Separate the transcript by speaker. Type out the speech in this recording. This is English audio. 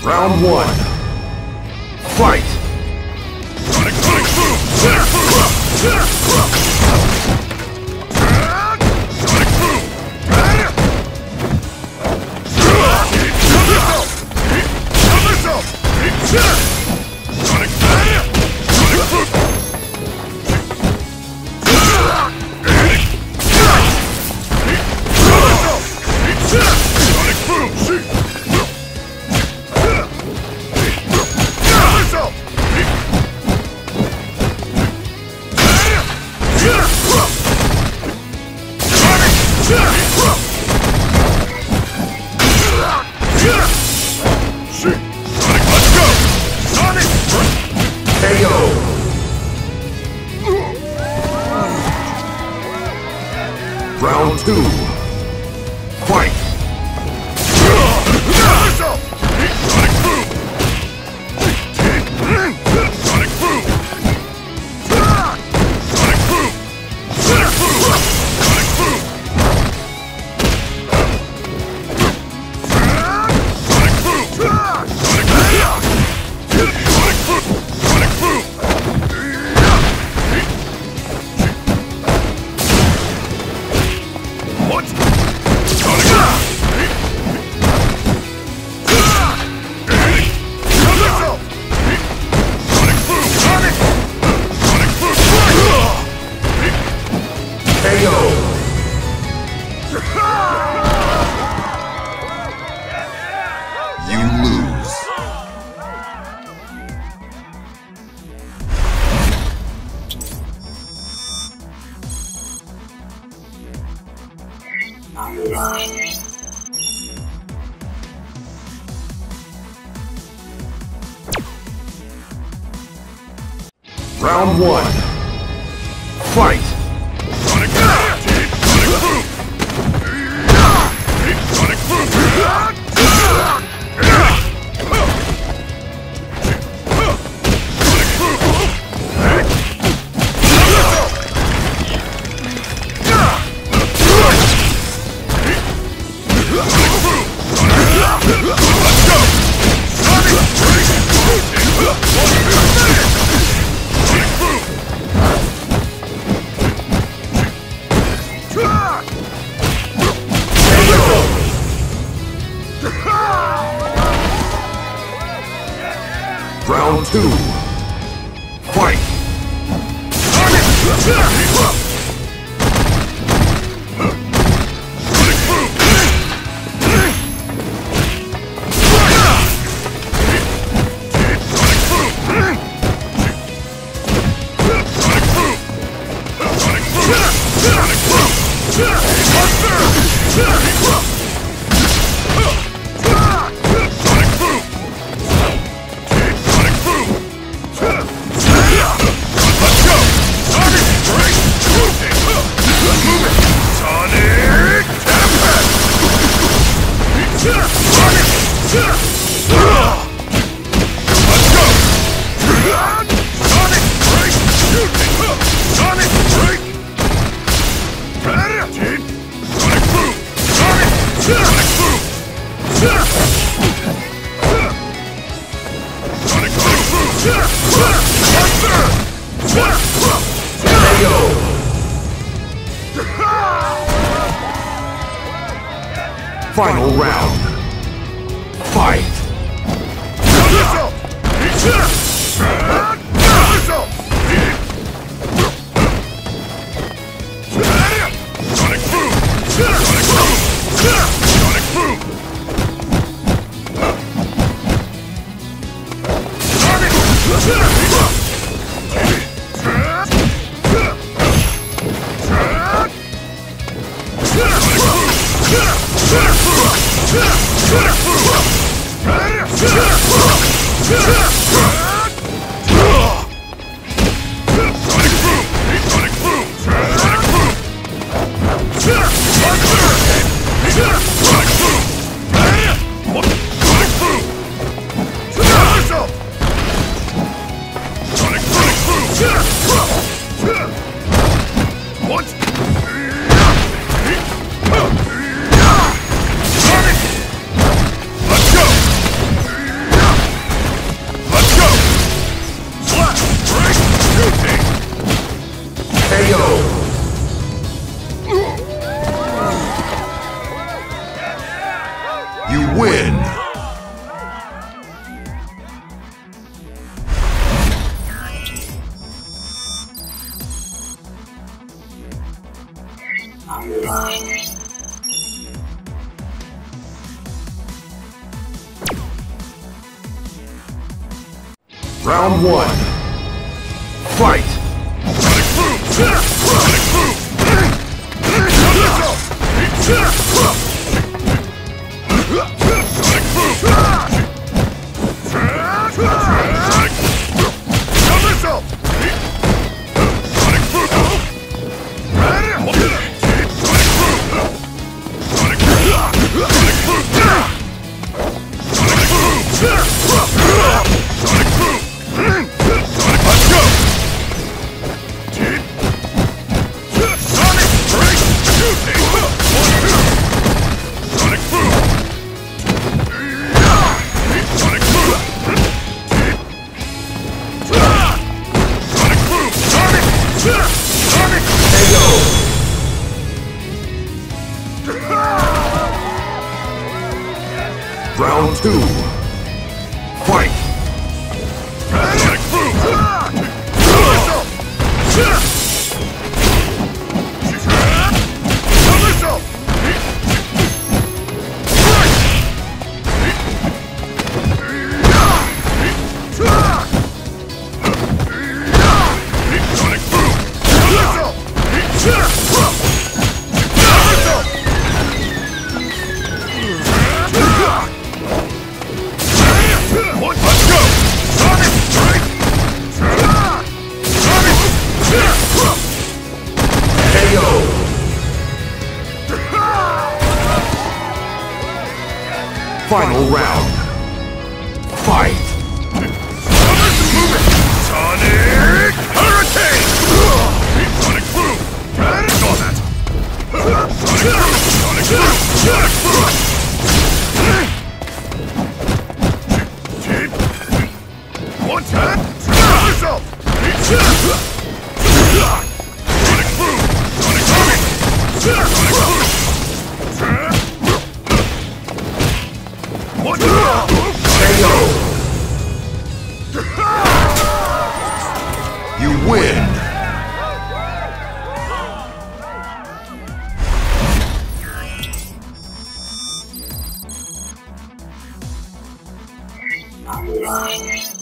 Speaker 1: Round one. Fight!
Speaker 2: Sonic Boom! Sonic Boom! Sonic Boom! Sonic Boom!
Speaker 1: Round two. Fight!
Speaker 2: Sonic Boom! Sonic Boom! Sonic Boom! Sonic Boom! Sonic Boom! Sonic Boom! Sonic Boom! Sonic Boom! What? Sonic Boom! Sonic Boom! Sonic! Sonic Boom!
Speaker 1: KO! You lose. Round one. Fight!
Speaker 2: Sonic Boom! Sonic Boom! Sonic Boom!
Speaker 1: Round two. Fight! Final round. Fight!
Speaker 2: Sonic Boom! Sonic Boom! Sonic Boom! What?
Speaker 1: win! Round 1. Fight!
Speaker 2: Sonic boom! Sonic boom! Sonic boom!
Speaker 1: Round 2. Fight!
Speaker 2: Sonic boom!
Speaker 1: Final round. Fight!
Speaker 2: Sonic Hurricane! Sonic boom! Saw that! Sonic boom! Sonic boom! Sonic boom! One tap! Yourself! Sonic boom! Sonic boom! Sonic boom! One tap!
Speaker 1: KO! You win!
Speaker 3: Wow.